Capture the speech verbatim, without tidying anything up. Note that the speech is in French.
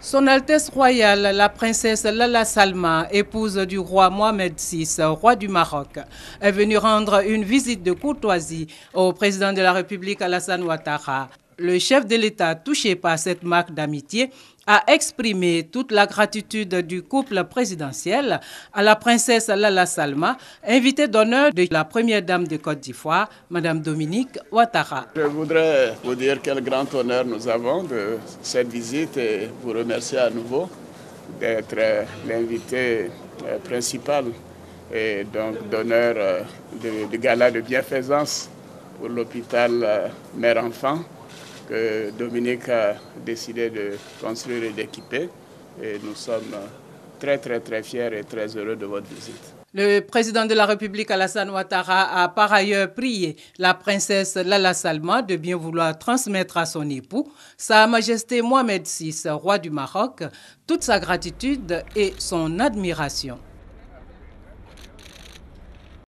Son Altesse royale, la princesse Lalla Salma, épouse du roi Mohamed six, roi du Maroc, est venue rendre une visite de courtoisie au président de la République Alassane Ouattara. Le chef de l'État, touché par cette marque d'amitié, a exprimé toute la gratitude du couple présidentiel à la princesse Lalla Salma, invitée d'honneur de la première dame de Côte d'Ivoire, Madame Dominique Ouattara. Je voudrais vous dire quel grand honneur nous avons de cette visite et vous remercier à nouveau d'être l'invité principal et donc d'honneur du gala de bienfaisance pour l'hôpital mère-enfant que Dominique a décidé de construire et d'équiper. Et nous sommes très très très fiers et très heureux de votre visite. Le président de la République Alassane Ouattara a par ailleurs prié la princesse Lalla Salma de bien vouloir transmettre à son époux, Sa Majesté Mohamed six, roi du Maroc, toute sa gratitude et son admiration.